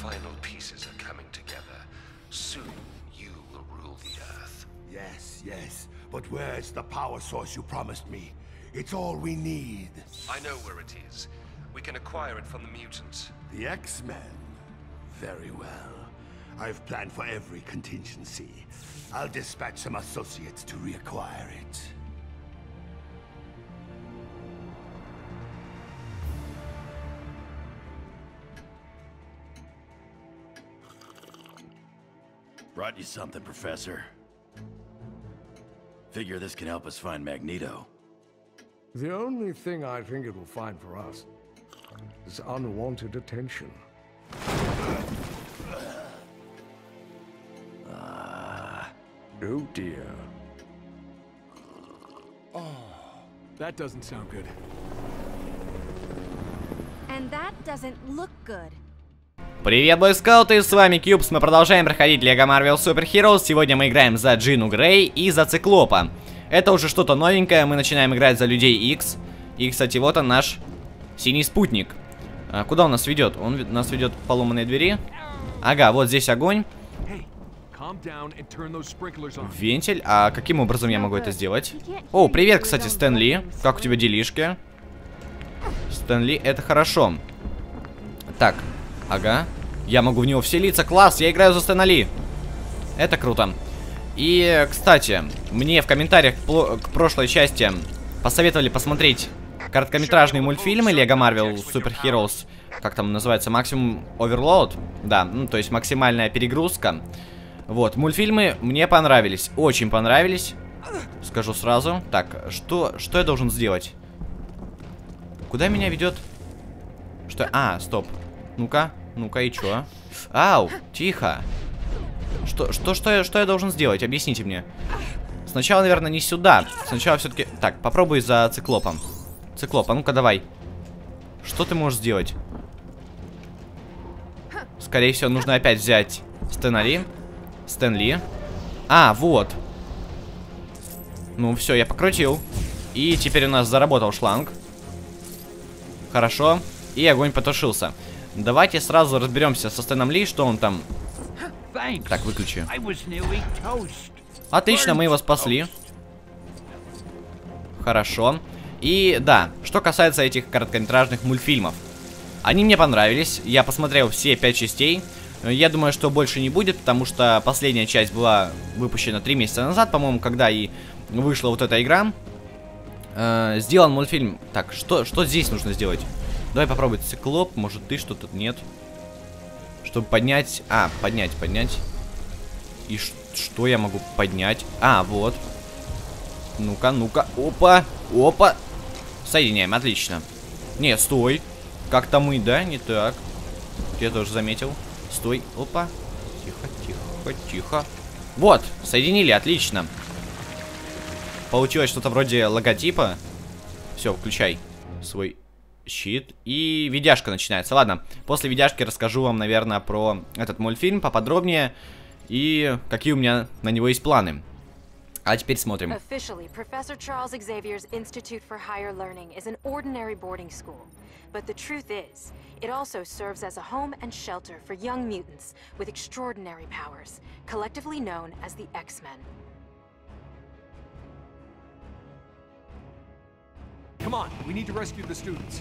final pieces are coming together. Soon you will rule the earth. Yes, yes. But where's the power source you promised me? It's all we need. I know where it is. We can acquire it from the mutants. The X-Men? Very well. I've planned for every contingency. I'll dispatch some associates to reacquire it. Brought you something, Professor. Figure this can help us find Magneto. The only thing I think it will find for us is unwanted attention. Oh dear. Oh, that doesn't sound good. And that doesn't look good. Привет, бойскауты, с вами Кьюбс, мы продолжаем проходить Lego Marvel Super Heroes. Сегодня мы играем за Джину Грей и за Циклопа. Это уже что-то новенькое, мы начинаем играть за Людей Икс. И, кстати, вот он наш синий спутник. Куда он нас ведет? Он нас ведет к поломанной двери. Ага, вот здесь огонь. Вентиль. А каким образом я могу это сделать? О, привет, кстати, Стэн Ли. Как у тебя делишки? Стэн Ли, это хорошо. Так, ага. Я могу в него вселиться. Класс, я играю за Стэна Ли. Это круто. И, кстати, мне в комментариях к прошлой части посоветовали посмотреть короткометражные мультфильмы Lego Marvel Super Heroes. Как там называется? Максимум Overload? Да, ну то есть максимальная перегрузка. Вот, мультфильмы мне понравились. Очень понравились. Скажу сразу. Так, что я должен сделать? Куда меня ведет? Что? А, стоп. Ну-ка, ну-ка, и чё? Ау, тихо. Что я должен сделать? Объясните мне. Сначала, наверное, не сюда. Сначала все-таки... Так, попробуй за Циклопом. Циклоп, а ну-ка давай. Что ты можешь сделать? Скорее всего, нужно опять взять Стэна Ли. Стэн Ли. А, вот. Ну, все, я покрутил. И теперь у нас заработал шланг. Хорошо. И огонь потушился. Давайте сразу разберемся со Стэном Ли, что он там... Так, выключи. Отлично, мы его спасли. Хорошо. И да, что касается этих короткометражных мультфильмов. Они мне понравились. Я посмотрел все 5 частей. Я думаю, что больше не будет, потому что последняя часть была выпущена 3 месяца назад, по-моему, когда и вышла вот эта игра. Сделан мультфильм. Так, что здесь нужно сделать? Давай попробуй Циклоп. Может, ты что-то... Нет. Чтобы поднять... А, поднять. И что я могу поднять? А, вот. Ну-ка. Опа. Соединяем, отлично. Не, стой. Как-то мы, да? Не так. Я тоже заметил. Стой, опа. Тихо. Вот, соединили, отлично. Получилось что-то вроде логотипа. Все, включай свой щит. И видяшка начинается. Ладно, после видяшки расскажу вам, наверное, про этот мультфильм поподробнее. И какие у меня на него есть планы. А теперь смотрим. Officially, Professor Charles Xavier's Institute for Higher Learning is an ordinary boarding school. But the truth is, it also serves as a home and shelter for young mutants with extraordinary powers, collectively known as the X-Men. Come on, we need to rescue the students.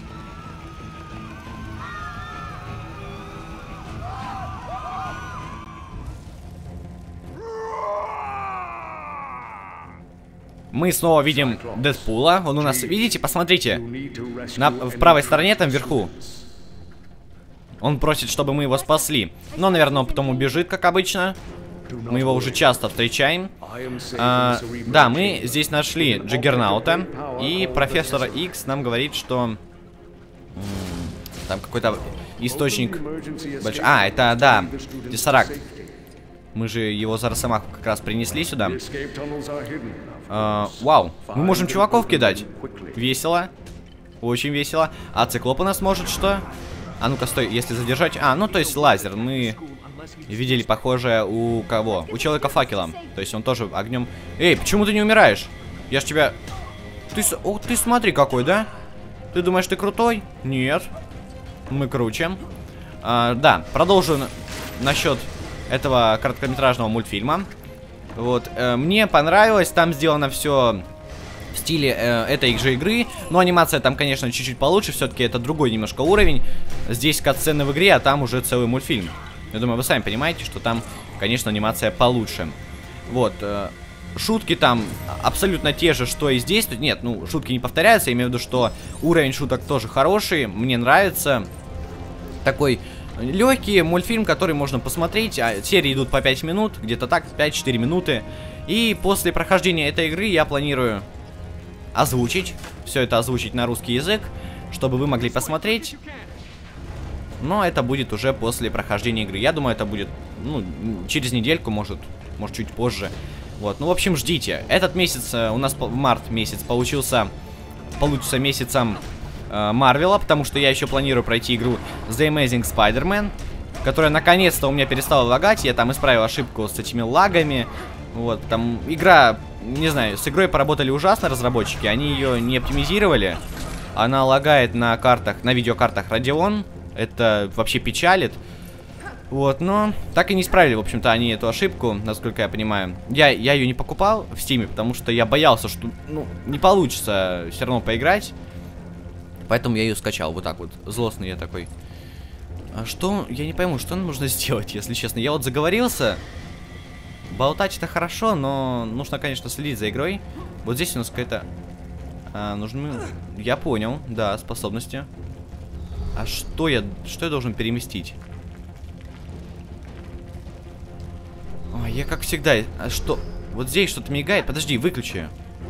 Мы снова видим Дэдпула. Он у нас, видите, посмотрите. В правой стороне, там вверху. Он просит, чтобы мы его спасли. Но, наверное, он потом убежит, как обычно. Мы его уже часто встречаем. Да, мы здесь нашли Джаггернаута. И профессор Икс нам говорит, что... Там какой-то источник... А, это, да, Тессеракт. Мы же его за Росомаху как раз принесли сюда. Вау, мы можем чуваков кидать. Весело. Очень весело. А Циклоп у нас может что? А ну-ка, стой, если задержать. А, ну то есть лазер. Мы видели похожее у кого? У Человека-факела. То есть он тоже огнем. Эй, почему ты не умираешь? Я ж тебя... О, ты смотри какой, да? Ты думаешь, ты крутой? Нет. Мы круче. Да, продолжу насчет этого короткометражного мультфильма. Вот, мне понравилось, там сделано все в стиле этой же игры, но анимация там, конечно, чуть-чуть получше, все-таки это другой немножко уровень. Здесь катсцены в игре, а там уже целый мультфильм. Я думаю, вы сами понимаете, что там, конечно, анимация получше. Вот, шутки там абсолютно те же, что и здесь. Нет, ну, шутки не повторяются, я имею в виду, что уровень шуток тоже хороший, мне нравится. Такой легкий мультфильм, который можно посмотреть. Серии идут по 5 минут, где-то так, 5-4 минуты. И после прохождения этой игры я планирую озвучить, все это озвучить на русский язык, чтобы вы могли посмотреть. Но это будет уже после прохождения игры. Я думаю, это будет, ну, через недельку, может чуть позже. Вот, ну, в общем, ждите. Этот месяц, у нас март месяц получится месяцем Марвела, потому что я еще планирую пройти игру The Amazing Spider-Man, которая наконец-то у меня перестала лагать. Я там исправил ошибку с этими лагами. Вот, там игра, не знаю, с игрой поработали ужасно разработчики. Они ее не оптимизировали. Она лагает на картах, на видеокартах Radeon. Это вообще печалит. Вот, но так и не исправили, в общем-то, они эту ошибку, насколько я понимаю. Я ее не покупал в Steam, потому что я боялся, что, ну, не получится все равно поиграть. Поэтому я ее скачал, вот так вот, злостный я такой. А что, я не пойму, что нужно сделать, если честно. Я вот заговорился. Болтать это хорошо, но нужно, конечно, следить за игрой. Вот здесь у нас какая-то... нужны... Я понял, да, способности. А что я должен переместить? Ой, я как всегда... А что? Вот здесь что-то мигает. Подожди, выключи.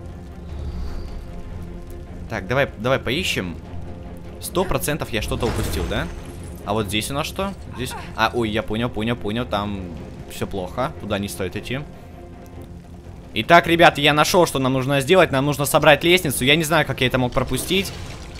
Так, давай поищем. 100% я что-то упустил, да? А вот здесь у нас что? Здесь... ой, я понял. Там все плохо. Туда не стоит идти. Итак, ребята, я нашел, что нам нужно сделать. Нам нужно собрать лестницу. Я не знаю, как я это мог пропустить.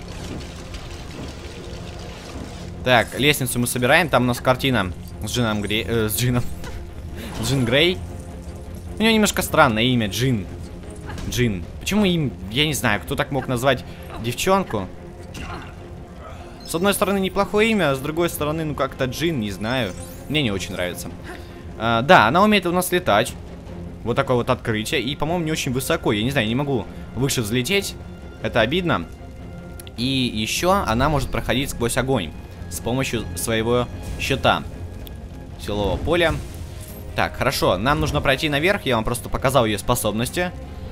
Так, лестницу мы собираем. Там у нас картина с Джином Джин Грей. У него немножко странное имя, Джин. Почему им, я не знаю, кто так мог назвать девчонку? С одной стороны, неплохое имя, а с другой стороны, ну как-то Джин, не знаю. Мне не очень нравится. Да, она умеет у нас летать. Вот такое вот открытие. И, по-моему, не очень высоко. Я не знаю, не могу выше взлететь. Это обидно. И еще она может проходить сквозь огонь с помощью своего щита силового поля. Так, хорошо. Нам нужно пройти наверх. Я вам просто показал ее способности.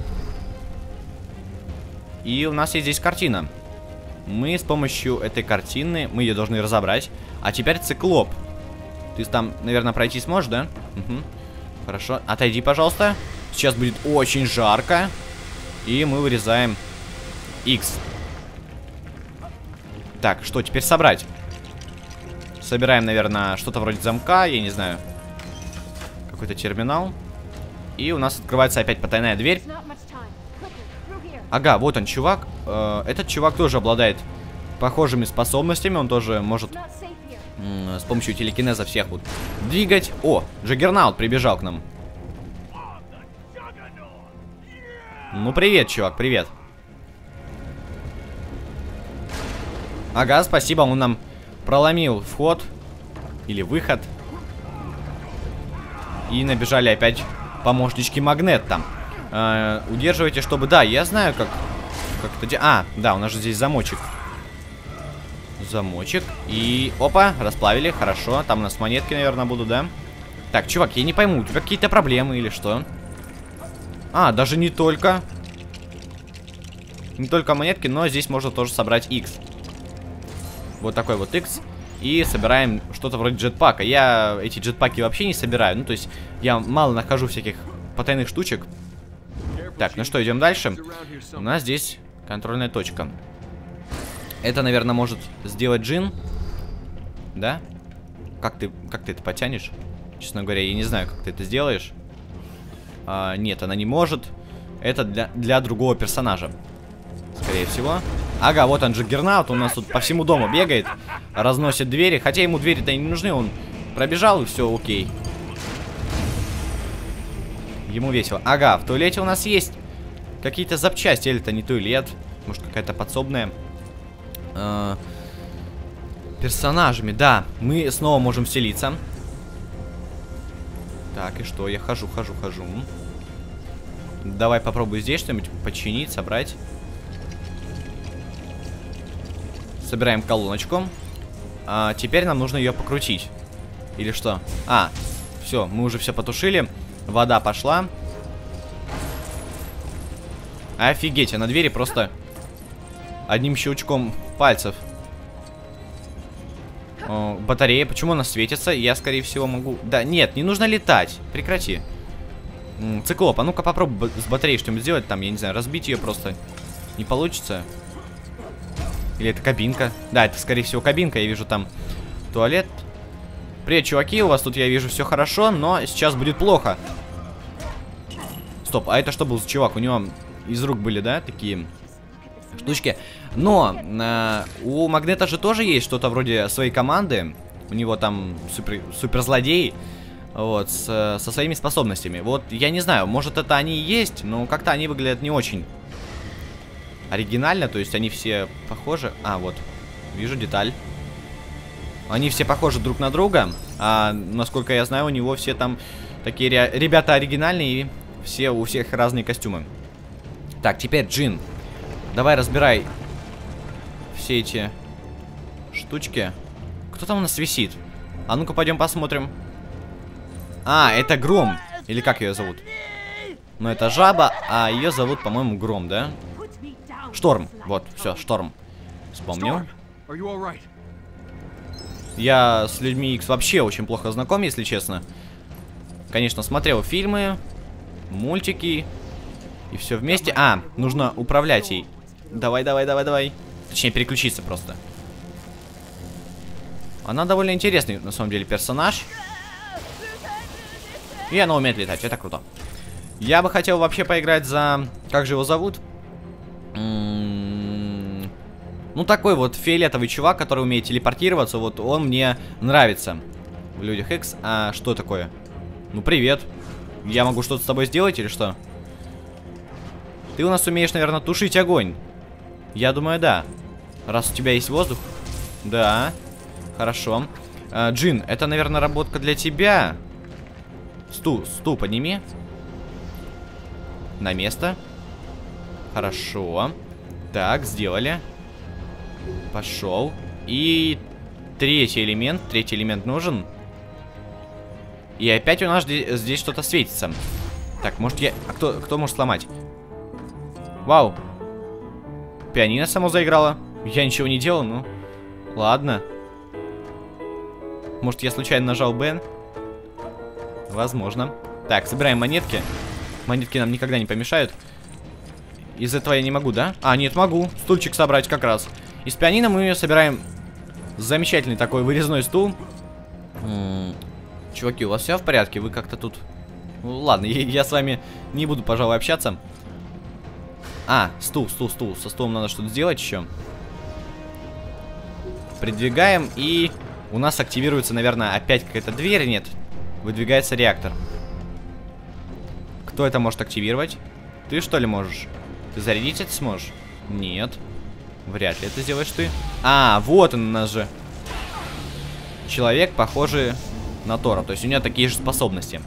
И у нас есть здесь картина. Мы с помощью этой картины, мы ее должны разобрать. А теперь циклоп. Ты там, наверное, пройти сможешь, да? Угу. Хорошо. Отойди, пожалуйста. Сейчас будет очень жарко. И мы вырезаем X. Так, что теперь собрать? Собираем, наверное, что-то вроде замка. Я не знаю. Какой-то терминал. И у нас открывается опять потайная дверь. Ага, вот он, чувак. Этот чувак тоже обладает похожими способностями. Он тоже может с помощью телекинеза всех вот двигать. О, Джаггернаут прибежал к нам. Ну, привет, чувак, привет. Ага, спасибо, он нам проломил вход. Или выход. И набежали опять помощнички Магнет там. Удерживайте, чтобы... Да, я знаю, как это... да, у нас же здесь замочек. Замочек. И... Опа, расплавили, хорошо. Там у нас монетки, наверное, будут, да? Так, чувак, я не пойму, у тебя какие-то проблемы или что? Даже не только. Не только монетки, но здесь можно тоже собрать X. Вот такой вот X. И собираем что-то вроде джетпака. Я эти джетпаки вообще не собираю. Ну, то есть, я мало нахожу всяких потайных штучек. Так, ну что, идем дальше. У нас здесь контрольная точка. Это, наверное, может сделать Джин. Да? Как ты это потянешь? Честно говоря, я не знаю, как ты это сделаешь. Нет, она не может. Это для другого персонажа. Скорее всего. Ага, вот он, Джаггернаут. Он у нас тут по всему дому бегает. Разносит двери. Хотя ему двери-то и не нужны. Он пробежал и все, окей. Ему весело. Ага, в туалете у нас есть какие-то запчасти. Или это не туалет. Может, какая-то подсобная. персонажами, да. Мы снова можем вселиться. Так, и что? Я хожу. Давай попробую здесь что-нибудь починить, собрать. Собираем колоночку. Теперь нам нужно ее покрутить. Или что? Все, мы уже все потушили. Вода пошла. Офигеть, а на двери просто одним щелчком пальцев. Батарея, почему она светится? Я, скорее всего, могу... Да, нет, не нужно летать. Прекрати. Циклоп, а ну-ка попробуй с батареей что-нибудь сделать. Там, я не знаю, разбить ее просто. Не получится. Или это кабинка? Да, это, скорее всего, кабинка. Я вижу там туалет. Привет, чуваки, у вас тут, я вижу, все хорошо, но сейчас будет плохо. Стоп, а это что был за чувак? У него из рук были, да, такие штучки. Но у Магнета же тоже есть что-то вроде своей команды. У него там суперзлодей. Вот, со своими способностями. Вот, я не знаю, может это они и есть, но как-то они выглядят не очень оригинально. То есть они все похожи. Вот, вижу деталь. Они все похожи друг на друга. А насколько я знаю, у него все там такие ребята оригинальные. И у всех разные костюмы. Так, теперь Джин. Давай разбирай все эти штучки. Кто там у нас висит? А ну-ка пойдем посмотрим. Это Гром. Или как ее зовут? Ну, это жаба, а ее зовут, по-моему, Гром, да? Шторм. Вот, все, Шторм. Вспомнил. Я с людьми Икс вообще очень плохо знаком, если честно. Конечно, смотрел фильмы, мультики и все вместе. Нужно управлять ей. Давай. Точнее, переключиться просто. Она довольно интересный, на самом деле, персонаж. И она умеет летать, это круто. Я бы хотел вообще поиграть за... Как же его зовут? Ну, такой вот фиолетовый чувак, который умеет телепортироваться. Вот он мне нравится в Людях Икс. А что такое? Ну, привет. Я могу что-то с тобой сделать или что? Ты у нас умеешь, наверное, тушить огонь. Я думаю, да. Раз у тебя есть воздух. Да. Хорошо. Джин, это, наверное, работка для тебя. Стул подними. На место. Хорошо. Так, сделали. Пошел. И третий элемент нужен. И опять у нас здесь что-то светится. Так, может я... кто может сломать? Вау. Пианино само заиграло. Я ничего не делал, ну. Ладно. Может я случайно нажал Б? Возможно. Так, собираем монетки. Монетки нам никогда не помешают. Из этого я не могу, да? Нет, могу. Стульчик собрать как раз. Из пианино мы собираем замечательный такой вырезной стул. Чуваки, у вас все в порядке? Вы как-то тут... Ну, ладно, я с вами не буду, пожалуй, общаться. Стул. Со стулом надо что-то сделать еще. Придвигаем, и у нас активируется, наверное, опять какая-то дверь. Нет, выдвигается реактор. Кто это может активировать? Ты, что ли, можешь? Ты зарядить это сможешь? Нет. Вряд ли это сделаешь ты. Вот он у нас же. Человек, похожий на Тора. То есть у него такие же способности.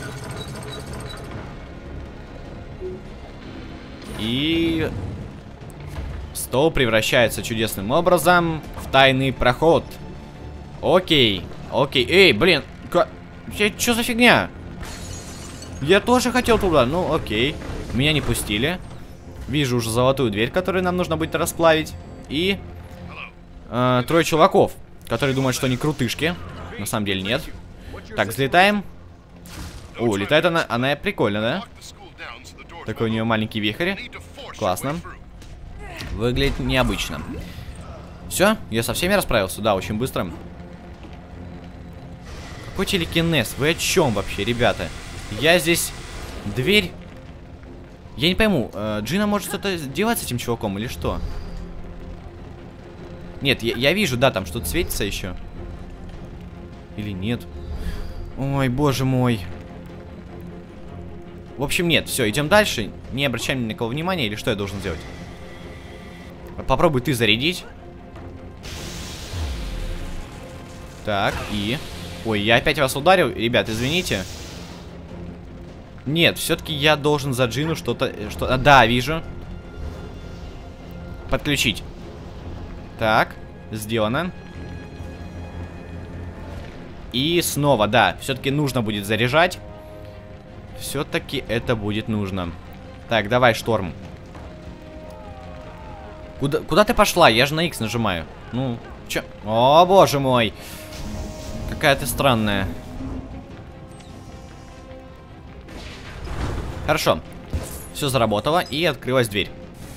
И... стол превращается чудесным образом в тайный проход. Окей. Эй, блин. Что за фигня? Я тоже хотел туда. Ну, окей. Меня не пустили. Вижу уже золотую дверь, которую нам нужно будет расплавить. И... трое чуваков, которые думают, что они крутышки. На самом деле нет. Так, взлетаем. Летает она прикольно, да? Такой у нее маленький вихрь. Классно. Выглядит необычно. Все, я со всеми расправился? Да, очень быстро. Какой телекинез? Вы о чем вообще, ребята? Я здесь... Дверь... Я не пойму, Джина может что-то делать с этим чуваком или что? Нет, я вижу, да, там что-то светится еще. Или нет? Ой, боже мой. В общем, нет, все, идем дальше. Не обращаем ни на кого внимания, или что я должен сделать? Попробуй ты зарядить. Так, и... Ой, я опять вас ударил. Ребят, извините. Нет, все-таки я должен за Джину что-то... Да, вижу. Подключить. Так, сделано. И снова, да, все-таки нужно будет заряжать. Все-таки это будет нужно. Так, давай, Шторм. Куда ты пошла? Я же на X нажимаю. Ну, чё? О, боже мой. Какая ты странная. Хорошо. Все заработало, и открылась дверь.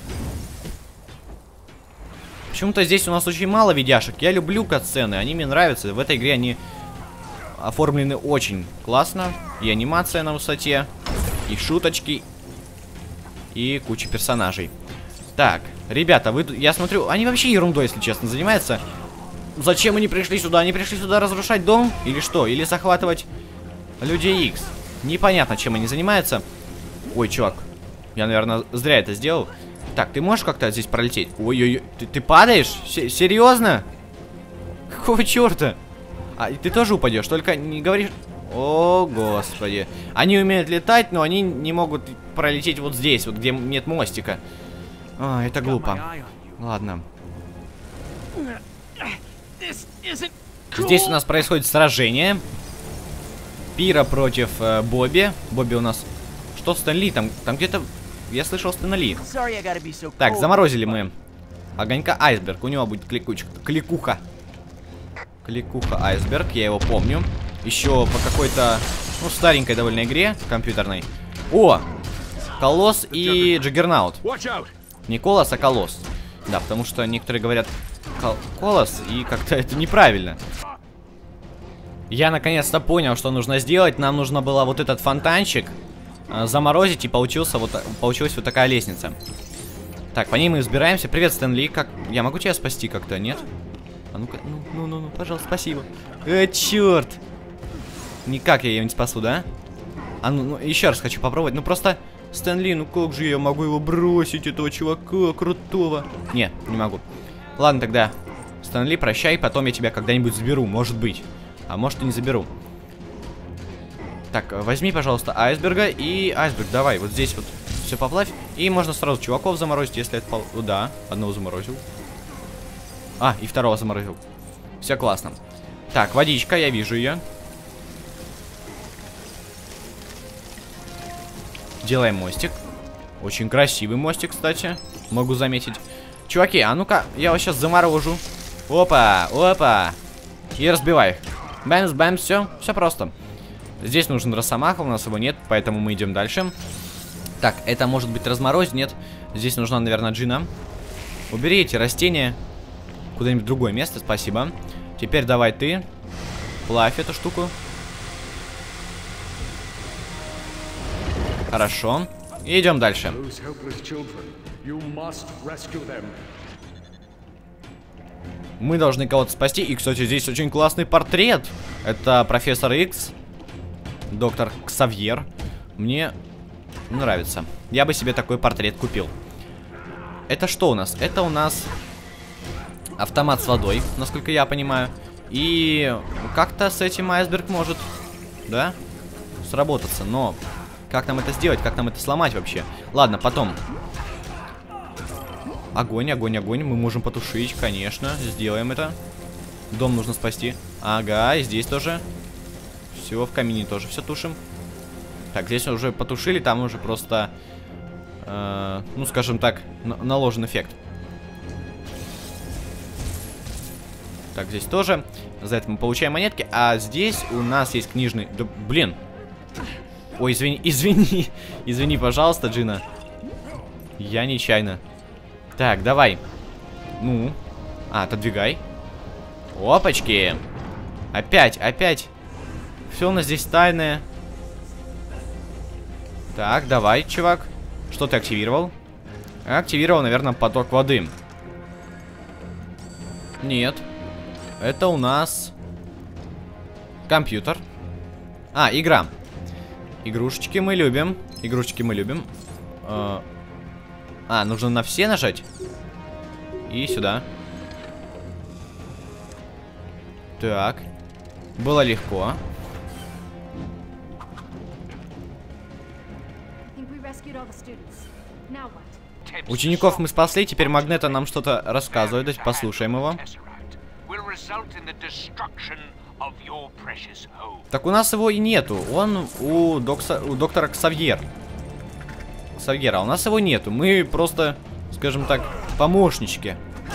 Почему-то здесь у нас очень мало видяшек. Я люблю катсцены, они мне нравятся. В этой игре они оформлены очень классно. И анимация на высоте, и шуточки, и куча персонажей. Так, ребята, я смотрю, они вообще ерундой, если честно, занимаются. Зачем они пришли сюда? Они пришли сюда разрушать дом? Или что? Или захватывать Людей Икс? Непонятно, чем они занимаются. Ой, чувак, я, наверное, зря это сделал. Так, ты можешь как-то здесь пролететь? Ой-ой-ой, ты падаешь? Серьезно? Какого черта? А, ты тоже упадешь, только не говоришь... О, господи. Они умеют летать, но они не могут пролететь вот здесь, вот где нет мостика. А, это глупо. Ладно. Здесь у нас происходит сражение. Пира против Бобби. Бобби у нас... Что, Стэн Ли? Там где-то... Я слышал Стэна Ли. Так, заморозили мы огонька Айсберг. У него будет кликуха. Кликуха Айсберг, я его помню. Еще по какой-то, ну, старенькой довольно игре компьютерной. О! Колосс и Джаггернаут. Не Колосс, а Колосс. Да, потому что некоторые говорят Колосс, и как-то это неправильно. Я наконец-то понял, что нужно сделать. Нам нужно было вот этот фонтанчик заморозить, и получилась вот такая лестница. Так, по ней мы взбираемся. Привет, Стэн Ли. Как... Я могу тебя спасти как-то, нет? А ну-ка, ну, пожалуйста, спасибо. Черт! Никак я ее не спасу, да? А ну, еще раз хочу попробовать. Ну просто, Стэн Ли, ну как же я могу его бросить, этого чувака крутого? Не могу. Ладно тогда, Стэн Ли, прощай, потом я тебя когда-нибудь заберу, может быть. А может и не заберу. Так, возьми, пожалуйста, Айсберга. И Айсберг, давай, вот здесь вот все поплавь. И можно сразу чуваков заморозить, если это... Да, одного заморозил. А, и второго заморозил. Все классно. Так, водичка, я вижу ее. Делаем мостик. Очень красивый мостик, кстати. Могу заметить. Чуваки, а ну-ка, я вас сейчас заморожу. Опа, опа. И разбивай их. Бэмс, бэмс, все просто. Здесь нужен Росомаха, у нас его нет, поэтому мы идем дальше. Так, это может быть разморозь, нет. Здесь нужна, наверное, Джина. Убери эти растения куда-нибудь в другое место, спасибо. Теперь давай ты плавь эту штуку. Хорошо. И идем дальше. Мы должны кого-то спасти. И, кстати, здесь очень классный портрет. Это профессор Икс. Доктор Ксавьер. Мне нравится. Я бы себе такой портрет купил. Это что у нас? Это у нас автомат с водой, насколько я понимаю. И как-то с этим Айсберг может, да, сработаться. Но как нам это сделать? Как нам это сломать вообще? Ладно, потом. Огонь, огонь, огонь. Мы можем потушить, конечно. Сделаем это. Дом нужно спасти. Ага, и здесь тоже. Все, в камине тоже все тушим. Так, здесь уже потушили, там уже просто, ну, скажем так, наложен эффект. Так, здесь тоже. За это мы получаем монетки. А здесь у нас есть книжный... Да, блин. Ой, извини. Извини, пожалуйста, Джина. Я нечаянно. Так, давай. Ну. Отодвигай. Опачки. Опять. Все у нас здесь тайное. Так, давай, чувак. Что ты активировал? Активировал, наверное, поток воды. Нет. Это у нас компьютер. Игра. Игрушечки мы любим. Нужно на все нажать. И сюда. Так. Было легко. Учеников мы спасли, теперь Магнето нам что-то рассказывает. Давайте послушаем его. Так у нас его и нету. Он у доктора Ксавьера, а у нас его нету. Мы просто, скажем так, помощнички.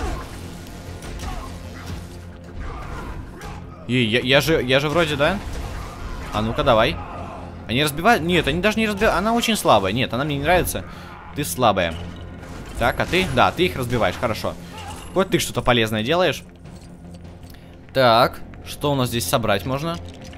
Я же вроде, да? А ну-ка, давай. Они разбивают? Нет, они даже не разбивают. Она очень слабая. Нет, она мне не нравится. Ты слабая. Так, а ты? Да, ты их разбиваешь, хорошо. Вот ты что-то полезное делаешь. Так, что у нас здесь собрать можно?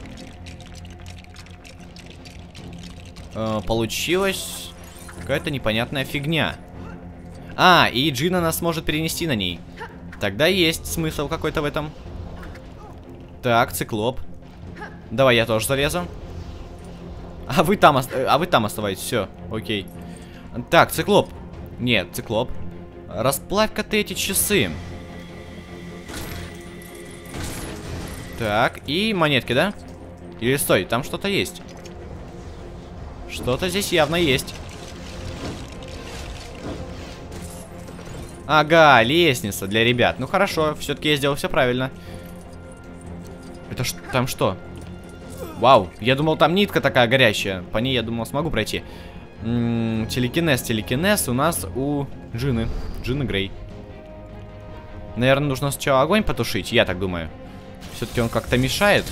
Получилась какая-то непонятная фигня. А, и Джина нас может перенести на ней. Тогда есть смысл какой-то в этом. Так, циклоп. Давай я тоже залезу. А вы там оставайтесь, все, окей. Так, циклоп. Нет, циклоп. Расплавь-ка ты эти часы. Так, и монетки, да? Или стой, там что-то есть. Что-то здесь явно есть. Ага, лестница для ребят. Ну хорошо, все-таки я сделал все правильно. Это там что? Вау, я думал, там нитка такая горячая. По ней, я думал, смогу пройти. Телекинез у нас у Джины Грей. Наверное, нужно сначала огонь потушить, я так думаю. Все-таки он как-то мешает.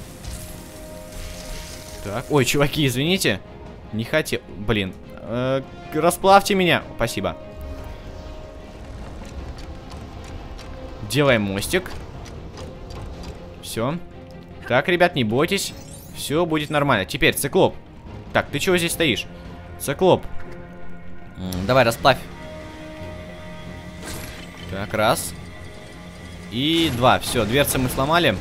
Так, ой, чуваки, извините. Не хотел, блин. Расплавьте меня, спасибо. Делаем мостик. Все. Так, ребят, не бойтесь. Все будет нормально. Теперь, циклоп. Так, ты чего здесь стоишь? Циклоп. Давай, расплавь. Так, раз. И два. Все, дверцы мы сломали.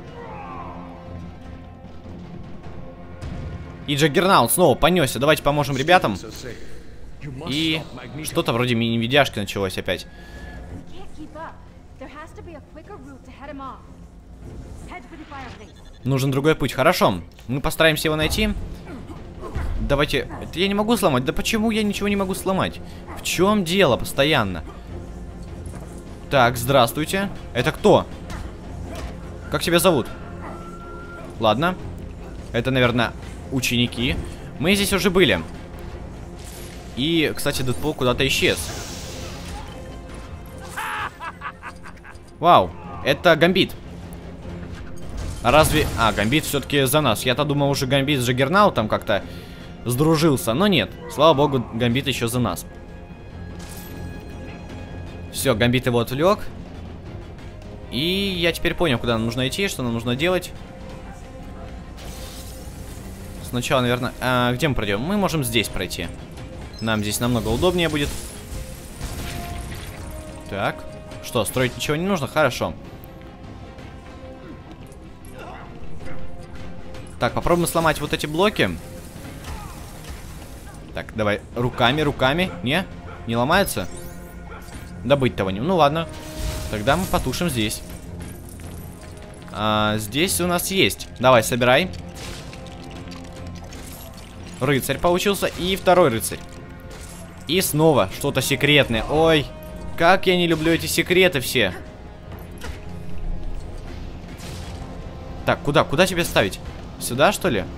И Джаггернаут снова понесся. Давайте поможем ребятам. И что-то вроде мини-видяшки началось опять. Нужен другой путь. Хорошо. Мы постараемся его найти. Давайте. Это я не могу сломать. Да почему я ничего не могу сломать? В чем дело постоянно? Так, здравствуйте. Это кто? Как тебя зовут? Ладно. Это, наверное, ученики. Мы здесь уже были. И, кстати, Дэдпул куда-то исчез. Вау. Это Гамбит. Разве... А, Гамбит все-таки за нас. Я-то думал, уже Гамбит с Джаггернаутом как-то сдружился. Но нет. Слава богу, Гамбит еще за нас. Все, Гамбит его отвлек. И я теперь понял, куда нам нужно идти, что нам нужно делать. Сначала, наверное... где мы пройдем? Мы можем здесь пройти. Нам здесь намного удобнее будет. Так. Что, строить ничего не нужно? Хорошо. Так, попробуем сломать вот эти блоки. Так, давай руками. Не ломается? Добыть того не... Ну ладно. Тогда мы потушим здесь. Здесь у нас есть. Давай, собирай. Рыцарь получился. И второй рыцарь. И снова что-то секретное. Ой, как я не люблю эти секреты все. Так, куда тебе ставить? Сюда, что ли?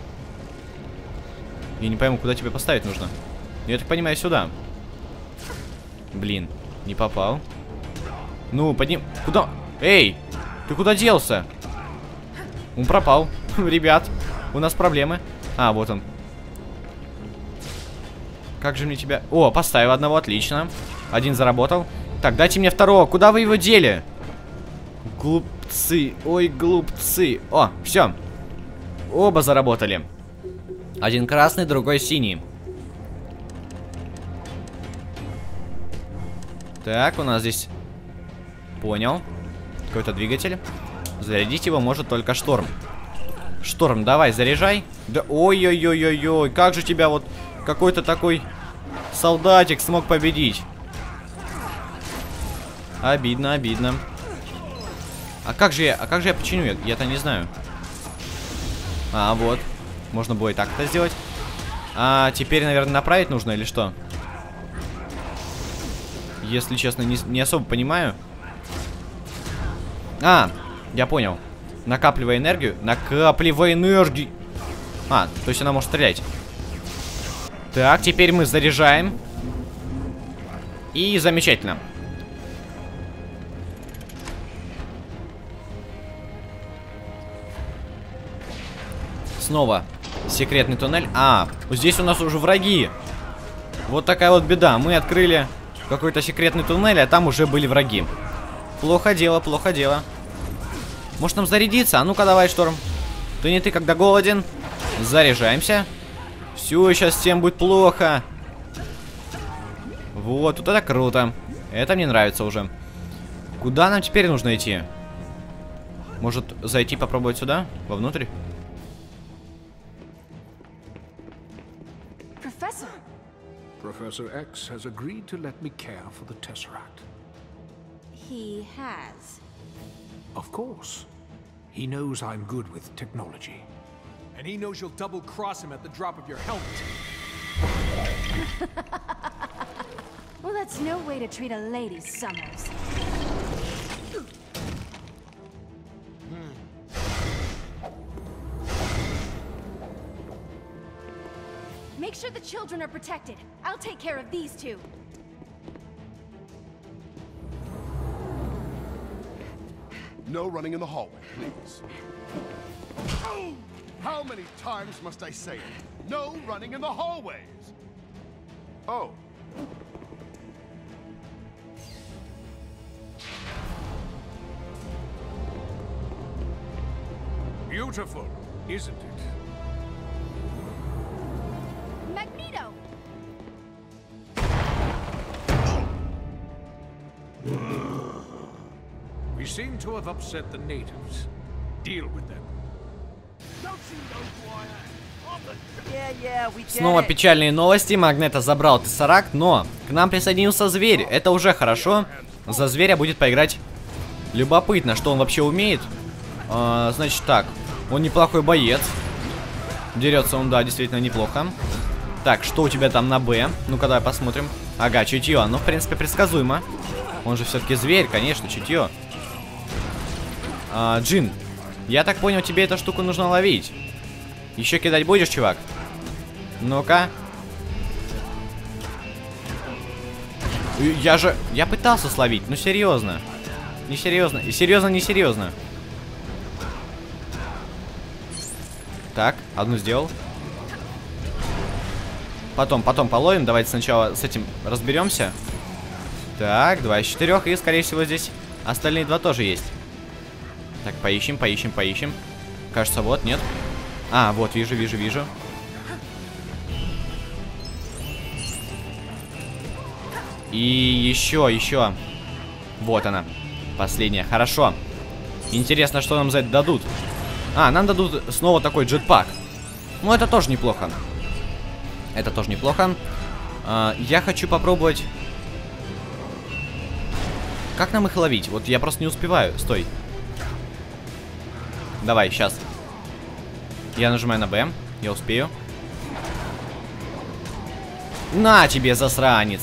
Я не пойму, куда тебе поставить нужно. Я так понимаю, сюда. Блин, не попал. Ну, подним... Куда? Эй, ты куда делся? Он пропал. Ребят, у нас проблемы. А, вот он. Как же мне тебя... О, поставил одного, отлично. Один заработал. Так, дайте мне второго. Куда вы его дели? Глупцы. Ой, глупцы. О, все. Оба заработали. Один красный, другой синий. Так, у нас здесь... Понял. Какой-то двигатель. Зарядить его может только Шторм. Шторм, давай, заряжай. Да, ой-ой-ой-ой-ой. Как же тебя вот... Какой-то такой солдатик смог победить. Обидно, обидно. А как же я починю? Я-то не знаю. А, вот. Можно было и так это сделать. А теперь, наверное, направить нужно или что? Если честно, не особо понимаю. А, я понял. Накапливай энергию. Накапливай энергию. А, то есть она может стрелять. Так, теперь мы заряжаем. И замечательно. Снова секретный туннель. А, здесь у нас уже враги. Вот такая вот беда. Мы открыли какой-то секретный туннель, а там уже были враги. Плохо дело, плохо дело. Может нам зарядиться? А ну-ка давай, Шторм. Ты не ты, когда голоден. Заряжаемся. Все, сейчас всем будет плохо. Вот, тут это круто. Это мне нравится уже. Куда нам теперь нужно идти? Может зайти попробовать сюда? Вовнутрь? Professor X has agreed to let me care for the Tesseract. He has. Of course. He knows I'm good with technology. And he knows you'll double-cross him at the drop of your helmet. Well, that's no way to treat a lady, Summers. Make sure the children are protected. I'll take care of these two. No running in the hallway, please. Oh! How many times must I say it? No running in the hallways! Oh. Beautiful, isn't it? Magneto! We seem to have upset the natives. Deal with them. Снова печальные новости. Магнето забрал Тессеракт, но к нам присоединился зверь. Это уже хорошо. За зверя будет поиграть. Любопытно, что он вообще умеет. Значит так, он неплохой боец. Дерется он, да, действительно неплохо. Так, что у тебя там на Б? Ну-ка, давай посмотрим. Ага, чутье. Ну, в принципе, предсказуемо. Он же все-таки зверь, конечно, чутье. Джин, я так понял, тебе эту штуку нужно ловить. Еще кидать будешь, чувак? Ну-ка. Я пытался словить, ну серьезно. Не серьезно. И серьезно, не серьезно. Так, одну сделал. Потом половим. Давайте сначала с этим разберемся. Так, 2 из 4. И, скорее всего, здесь остальные 2 тоже есть. Так, поищем. Кажется, вот, нет. А, вот, вижу. И еще. Вот она. Последняя. Хорошо. Интересно, что нам за это дадут. А, нам дадут снова такой джетпак. Ну, это тоже неплохо. Я хочу попробовать. Как нам их ловить? Вот я просто не успеваю. Стой. Давай, сейчас. Я нажимаю на Б. Я успею. На тебе, засранец.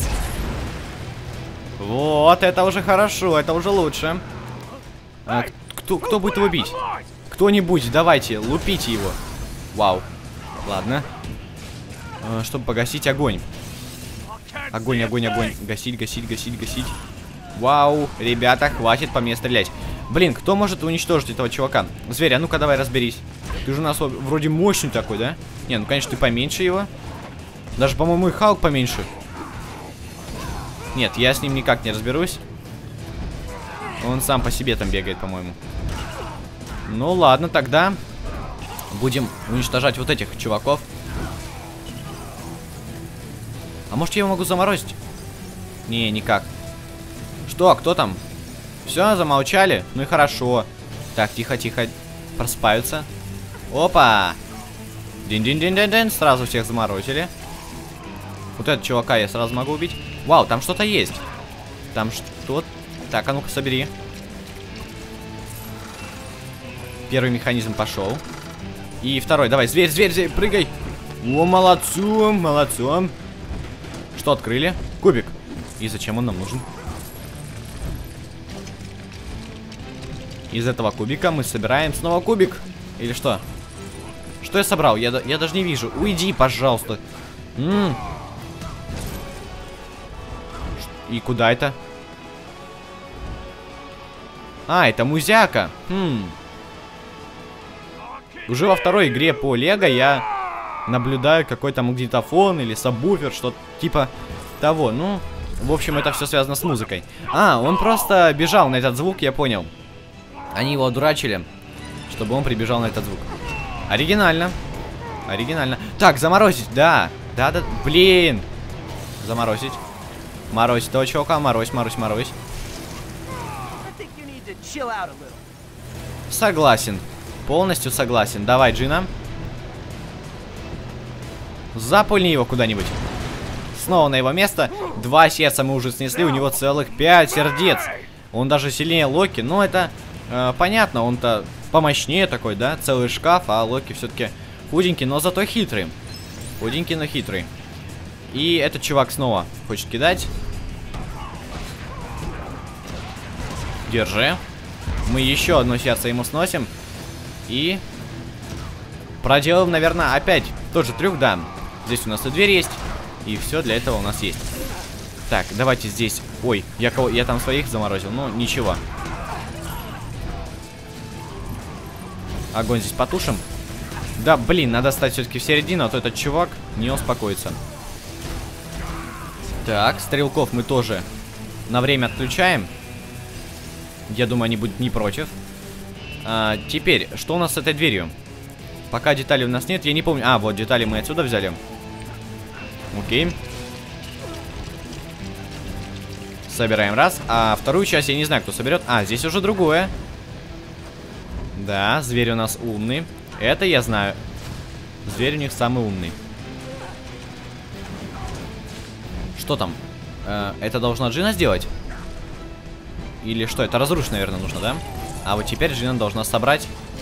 Вот, это уже хорошо. Это уже лучше. Кто будет его бить? Кто-нибудь, давайте, лупите его. Вау. Ладно. Чтобы погасить огонь. Огонь. Гасить. Вау, ребята, хватит по мне стрелять. Блин, кто может уничтожить этого чувака? Зверь, а ну-ка давай разберись. Ты же у нас вроде мощный такой, да? Не, ну конечно ты поменьше его. Даже, по-моему, и Халк поменьше. Нет, я с ним никак не разберусь. Он сам по себе там бегает, по-моему. Ну ладно, тогда будем уничтожать вот этих чуваков. А может я его могу заморозить? Не, никак. Что, кто там? Все, замолчали? Ну и хорошо. Так, тихо. Просыпаются. Опа! Дин-дин-дин-дин-дин. Сразу всех заморозили. Вот этого чувака я сразу могу убить. Вау, там что-то есть. Там что-то... Так, а ну-ка собери. Первый механизм пошел. И второй. Давай, зверь, зверь, зверь, прыгай. О, молодцом, молодцом. Что открыли? Кубик. И зачем он нам нужен? Из этого кубика мы собираем снова кубик. Или что? Что я собрал? Я даже не вижу. Уйди, пожалуйста. И куда это? А, это музяка. Уже во второй игре по Лего я наблюдаю какой-то магнитофон или сабвуфер, что-то типа того. Ну, в общем, это все связано с музыкой. А, он просто бежал на этот звук, я понял. Они его одурачили, чтобы он прибежал на этот звук. Оригинально. Оригинально. Так, заморозить, да. Да-да, блин. Заморозить. Морозь этого чувака, морозь, морозь, морозь. Согласен. Полностью согласен. Давай, Джина. Запульни его куда-нибудь. Снова на его место. 2 сердца мы уже снесли. У него целых 5 сердец. Он даже сильнее Локи. Но это понятно. Он-то помощнее такой, да? Целый шкаф. А Локи все-таки худенький, но зато хитрый. Худенький, но хитрый. И этот чувак снова хочет кидать. Держи. Мы еще одно сердце ему сносим. И проделаем, наверное, опять тот же трюк, да. Здесь у нас и дверь есть. И все для этого у нас есть. Так, давайте здесь. Ой, я там своих заморозил. Ну, ничего. Огонь здесь потушим. Да, блин, надо стать все-таки в середину, а то этот чувак не успокоится. Так, стрелков мы тоже на время отключаем. Я думаю, они будут не против. Теперь, что у нас с этой дверью? Пока деталей у нас нет, я не помню. А, вот детали мы отсюда взяли. Окей. Собираем раз. А вторую часть я не знаю, кто соберет. А, здесь уже другое. Да, зверь у нас умный. Это я знаю. Зверь у них самый умный. Что там? Это должна Джина сделать? Или что? Это разрушить, наверное, нужно, да? А вот теперь Джина должна собрать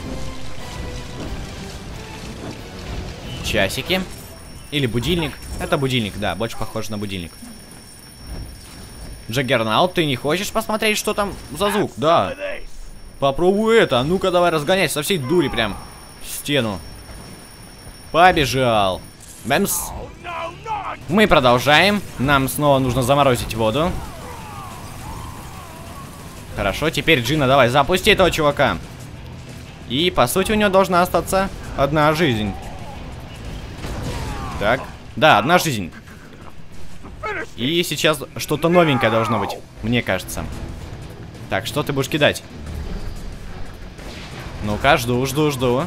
часики. Или будильник. Это будильник, да, больше похоже на будильник. Джаггернаут, ты не хочешь посмотреть, что там за звук? Да. Попробуй это. Ну-ка, давай разгонять со всей дури прям в стену. Побежал. Бэмс. Мы продолжаем. Нам снова нужно заморозить воду. Хорошо, теперь Джина, давай, запусти этого чувака. И, по сути, у него должна остаться одна жизнь. Так, да, одна жизнь. И сейчас что-то новенькое должно быть, мне кажется. Так, что ты будешь кидать? Ну-ка, жду, жду, жду.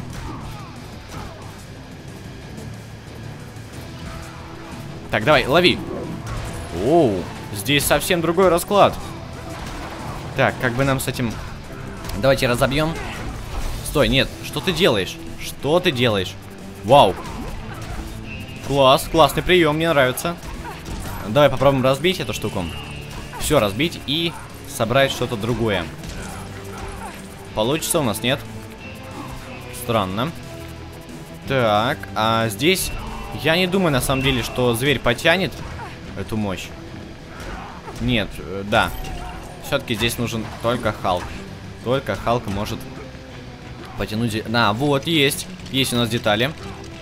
Так, давай, лови. Оу, здесь совсем другой расклад. Так, как бы нам с этим... Давайте разобьем. Стой, нет, что ты делаешь? Что ты делаешь? Вау. Класс, классный прием, мне нравится. Давай попробуем разбить эту штуку. Все разбить и собрать что-то другое. Получится у нас, нет? Странно. Так, а здесь... Я не думаю, на самом деле, что зверь потянет эту мощь. Нет, да. Все-таки здесь нужен только Халк. Только Халк может потянуть... Да, вот, есть. Есть у нас детали.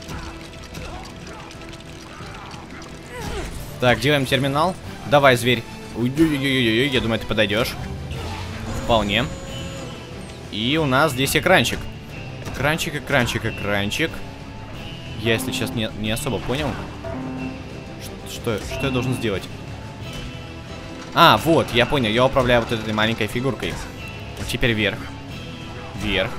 Так, делаем терминал. Давай, зверь. Ой-ой-ой-ой-ой, я думаю, ты подойдешь. Вполне. И у нас здесь экранчик. Экранчик, экранчик, экранчик. Я, если сейчас не особо понял. Что я должен сделать? А, вот, я понял. Я управляю вот этой маленькой фигуркой. Теперь вверх. Вверх.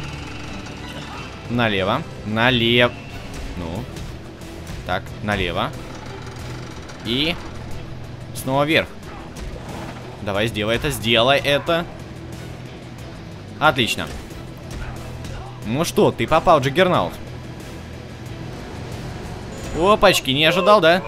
Налево. Налево. Ну. Так, налево. И снова вверх. Давай, сделай это. Сделай это. Отлично. Ну что, ты попал, Джаггернаут. Опачки, не ожидал, да?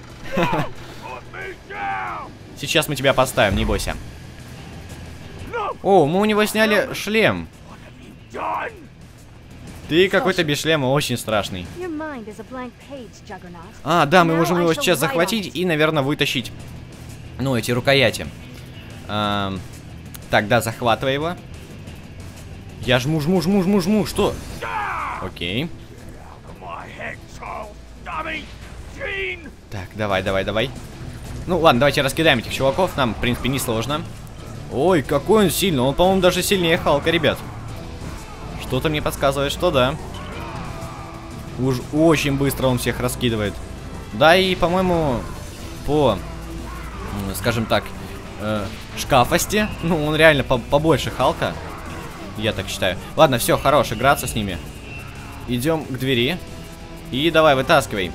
Сейчас мы тебя поставим, не бойся. О, мы у него сняли шлем. Ты какой-то без шлема очень страшный. Your mind is a blank page, Juggernaut. А, да, мы Now можем I его shall сейчас write захватить on it. и, наверное, вытащить. Ну, эти рукояти. Так, да, захватывай его. Я жму. Что? Окей. Так, давай. Ну, ладно, давайте раскидаем этих чуваков. Нам, в принципе, не сложно. Ой, какой он сильный. Он, по-моему, даже сильнее Халка, ребят. Что-то мне подсказывает, что да. Уж очень быстро он всех раскидывает. Да, и, по-моему, по, скажем так, шкафости, ну, он реально побольше Халка. Я так считаю. Ладно, все, хорош играться с ними. Идем к двери. И давай, вытаскивай.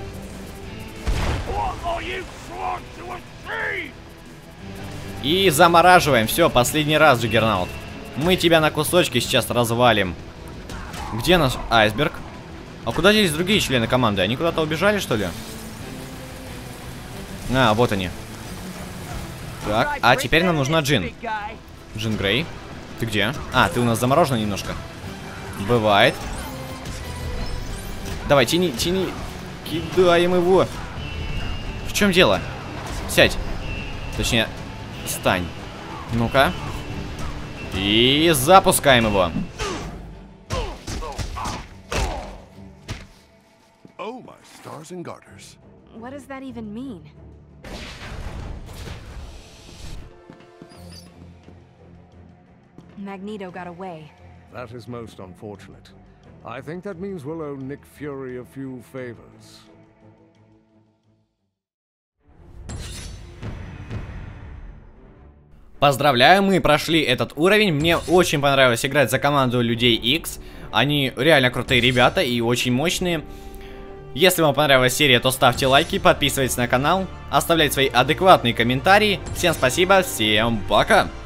И замораживаем. Все, последний раз, Джаггернаут. Мы тебя на кусочки сейчас развалим. Где наш айсберг? А куда делись другие члены команды? Они куда-то убежали, что ли? А, вот они. Так, а теперь нам нужна Джин. Джин Грей. Ты где? А, ты у нас заморожена немножко. Бывает. Давай, тяни. Кидаем его. В чем дело? Сядь. Точнее, стань. Ну-ка. И запускаем его. Oh, my stars and garters. What does that even mean? Magneto got away. That is most unfortunate. I think that means we'll owe Nick Fury a few favors. Поздравляю, мы прошли этот уровень. Мне очень понравилось играть за команду Людей Икс. Они реально крутые ребята и очень мощные. Если вам понравилась серия, то ставьте лайки, подписывайтесь на канал, оставляйте свои адекватные комментарии. Всем спасибо, всем пока!